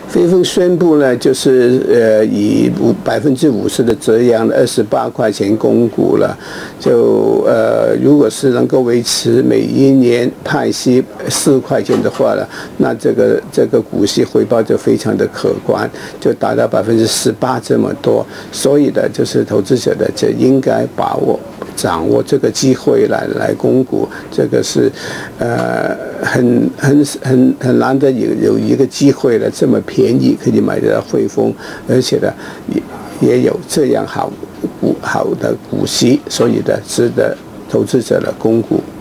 汇丰宣布呢，就是以50%的折让28块钱供股了。就如果是能够维持每一年派息4块钱的话呢，那这个股息回报就非常的可观，就达到18%这么多。所以呢，就是投资者的就应该掌握这个机会来供股，这个是很难得有一个机会了，这么便宜可以买得到汇丰，而且呢也有这样好的股息，所以呢值得投资者的供股。